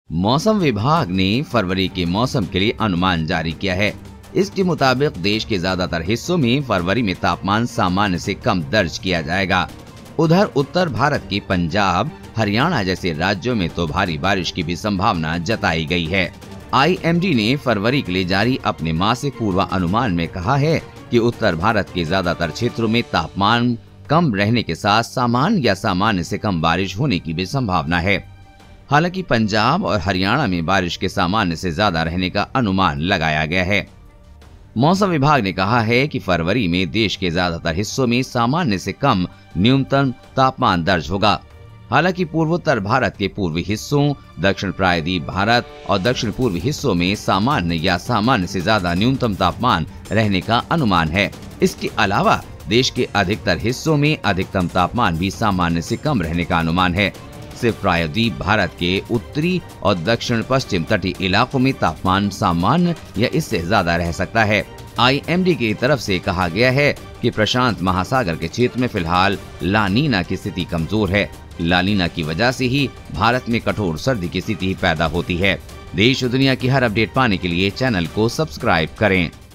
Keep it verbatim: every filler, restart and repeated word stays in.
मौसम विभाग ने फरवरी के मौसम के लिए अनुमान जारी किया है। इसके मुताबिक देश के ज्यादातर हिस्सों में फरवरी में तापमान सामान्य से कम दर्ज किया जाएगा। उधर उत्तर भारत के पंजाब, हरियाणा जैसे राज्यों में तो भारी बारिश की भी संभावना जताई गई है। आई एम डी ने फरवरी के लिए जारी अपने मासिक पूर्वानुमान में कहा है कि उत्तर भारत के ज्यादातर क्षेत्रों में तापमान कम रहने के साथ सामान्य या सामान्य से कम बारिश होने की भी संभावना है। हालांकि पंजाब और हरियाणा में बारिश के सामान्य से ज्यादा रहने का अनुमान लगाया गया है। मौसम विभाग ने कहा है कि फरवरी में देश के ज्यादातर हिस्सों में सामान्य से कम न्यूनतम तापमान दर्ज होगा। हालांकि पूर्वोत्तर भारत के पूर्वी हिस्सों, दक्षिण प्रायद्वीप भारत और दक्षिण पूर्वी हिस्सों में सामान्य या सामान्य से ज्यादा न्यूनतम तापमान रहने का अनुमान है। इसके अलावा देश के अधिकतर हिस्सों में अधिकतम तापमान भी सामान्य से कम रहने का अनुमान है। सिर्फ प्रायद्वीप भारत के उत्तरी और दक्षिण पश्चिम तटीय इलाकों में तापमान सामान्य या इससे ज्यादा रह सकता है। आई एम डी की तरफ से कहा गया है कि प्रशांत महासागर के क्षेत्र में फिलहाल ला नीना की स्थिति कमजोर है। ला नीना की वजह से ही भारत में कठोर सर्दी की स्थिति पैदा होती है। देश और दुनिया की हर अपडेट पाने के लिए चैनल को सब्सक्राइब करें।